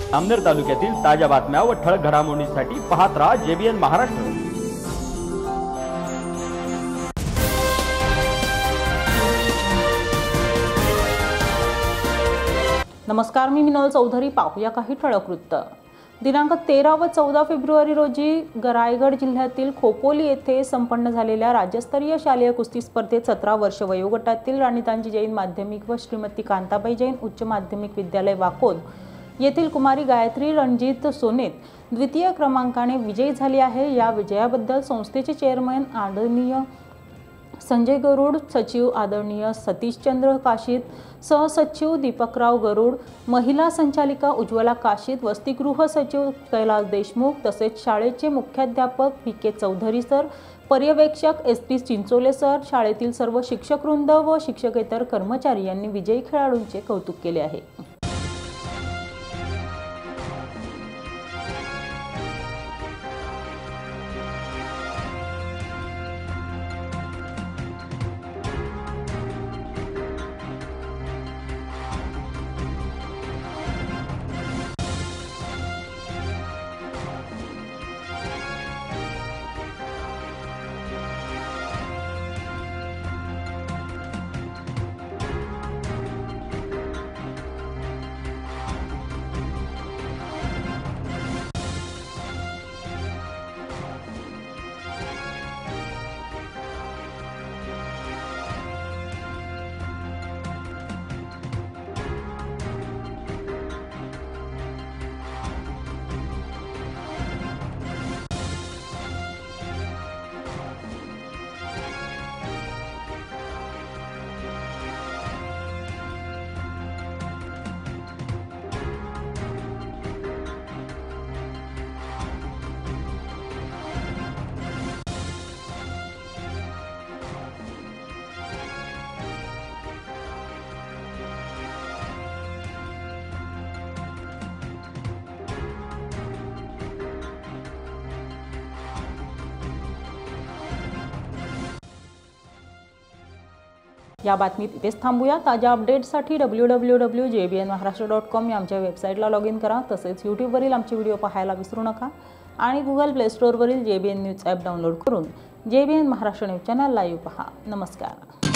अमनेर तालुक्यातील ताज्या बातम्या व ठळक घडामोडींसाठी पाहत राहा JBN महाराष्ट्र। नमस्कार, मी मिनल चौधरी। पाहूया काही ठळक वृत्त। दिनांक 13 व 14 फेब्रुवारी रोजी रायगड जिल्ह्यातील खोपोली येथे संपन्न झालेल्या राज्यस्तरीय शालेय कुस्ती स्पर्धेत 17 वर्ष वयोगटातील राणीतांजी जैन माध्यमिक व श्रीमती कांताबाई जैन उच्च माध्यमिक विद्यालय वाकोद येथील कुमारी गायत्री रणजित सोनेत द्वितीय क्रमांकाने विजयी झाली आहे। या विजयाबद्दल संस्थेचे चेअरमन आदरणीय संजय गरुड, सचिव आदरणीय सतीशचंद्र काशीद, सहसचिव दीपकराव गरुड, महिला संचालिका उज्ज्वला काशीद, वसतिगृह सचिव कैलास देशमुख तसेच शाळेचे मुख्याध्यापक PK चौधरी सर, पर्यवेक्षक SP चिंचोले सर, शाळेतील सर्व शिक्षकवृंद व शिक्षकेतर कर्मचारी यांनी विजयी खेळाडूंचे कौतुक केले आहे। या बातमीत इथेच थांबूया। ताज्या अपडेट्ससाठी www.jbnmaharashtra.com या आमच्या वेबसाईटला लॉग इन करा। तसेच YouTube वरील आमचे व्हिडिओ पाहायला विसरू नका आणि Google Play Store वरील JBN न्यूज ॲप डाउनलोड करून JBN Maharashtra news channel live पहा। नमस्कार।